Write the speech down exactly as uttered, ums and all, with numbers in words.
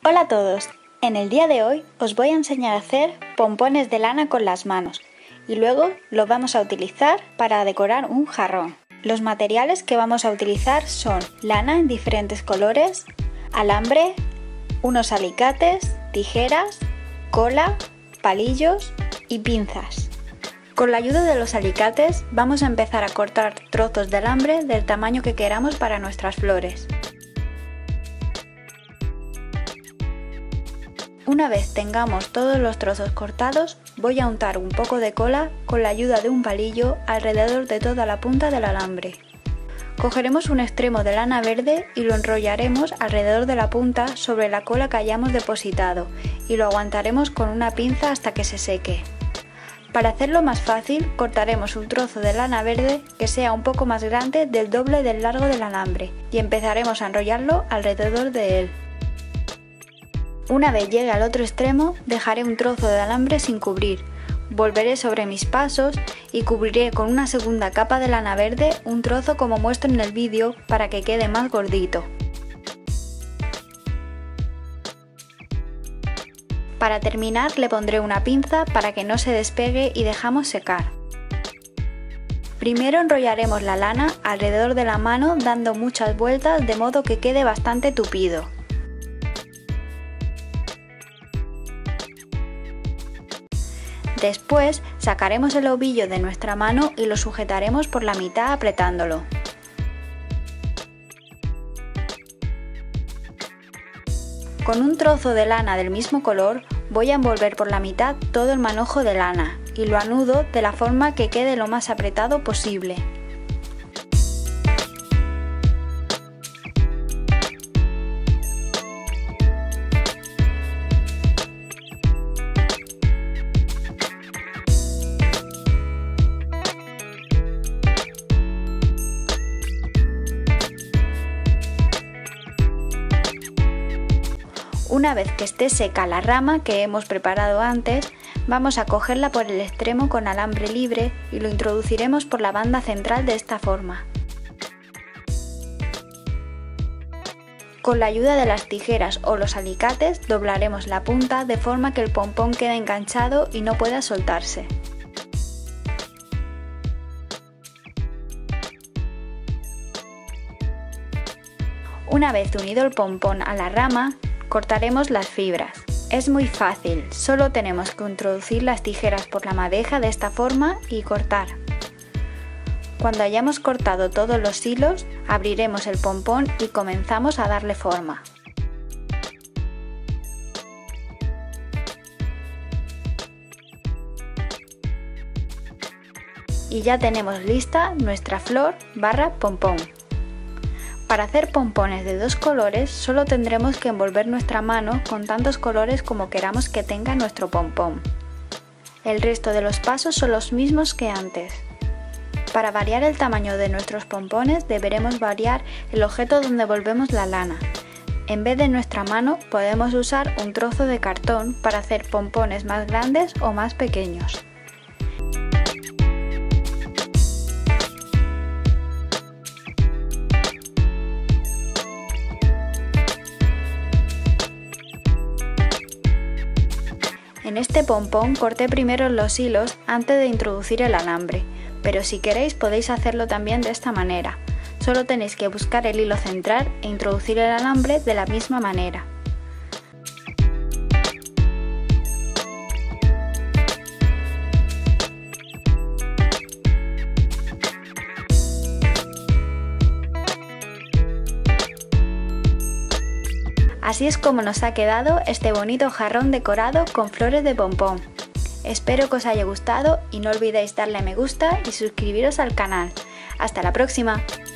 Hola a todos, en el día de hoy os voy a enseñar a hacer pompones de lana con las manos y luego los vamos a utilizar para decorar un jarrón. Los materiales que vamos a utilizar son lana en diferentes colores, alambre, unos alicates, tijeras, cola, palillos y pinzas. Con la ayuda de los alicates vamos a empezar a cortar trozos de alambre del tamaño que queramos para nuestras flores. Una vez tengamos todos los trozos cortados, voy a untar un poco de cola con la ayuda de un palillo alrededor de toda la punta del alambre. Cogeremos un extremo de lana verde y lo enrollaremos alrededor de la punta sobre la cola que hayamos depositado y lo aguantaremos con una pinza hasta que se seque. Para hacerlo más fácil, cortaremos un trozo de lana verde que sea un poco más grande del doble del largo del alambre y empezaremos a enrollarlo alrededor de él. Una vez llegue al otro extremo, dejaré un trozo de alambre sin cubrir, volveré sobre mis pasos y cubriré con una segunda capa de lana verde un trozo como muestro en el vídeo para que quede más gordito. Para terminar le pondré una pinza para que no se despegue y dejamos secar. Primero enrollaremos la lana alrededor de la mano dando muchas vueltas de modo que quede bastante tupido. Después sacaremos el ovillo de nuestra mano y lo sujetaremos por la mitad apretándolo. Con un trozo de lana del mismo color voy a envolver por la mitad todo el manojo de lana y lo anudo de la forma que quede lo más apretado posible. Una vez que esté seca la rama que hemos preparado antes, vamos a cogerla por el extremo con alambre libre y lo introduciremos por la banda central de esta forma. Con la ayuda de las tijeras o los alicates doblaremos la punta de forma que el pompón quede enganchado y no pueda soltarse. Una vez unido el pompón a la rama, cortaremos las fibras. Es muy fácil, solo tenemos que introducir las tijeras por la madeja de esta forma y cortar. Cuando hayamos cortado todos los hilos, abriremos el pompón y comenzamos a darle forma. Y ya tenemos lista nuestra flor barra pompón. Para hacer pompones de dos colores solo tendremos que envolver nuestra mano con tantos colores como queramos que tenga nuestro pompón. El resto de los pasos son los mismos que antes. Para variar el tamaño de nuestros pompones deberemos variar el objeto donde envolvemos la lana. En vez de nuestra mano podemos usar un trozo de cartón para hacer pompones más grandes o más pequeños. En este pompón corté primero los hilos antes de introducir el alambre, pero si queréis podéis hacerlo también de esta manera. Solo tenéis que buscar el hilo central e introducir el alambre de la misma manera. Así es como nos ha quedado este bonito jarrón decorado con flores de pompón. Espero que os haya gustado y no olvidéis darle a me gusta y suscribiros al canal. ¡Hasta la próxima!